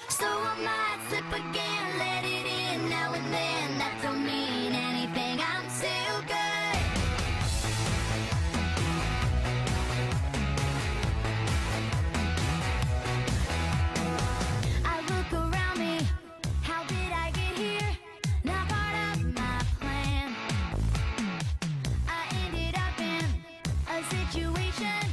So I might slip again, let it in now and then. That don't mean anything, I'm still good. I look around me, how did I get here? Not part of my plan. I ended up in a situation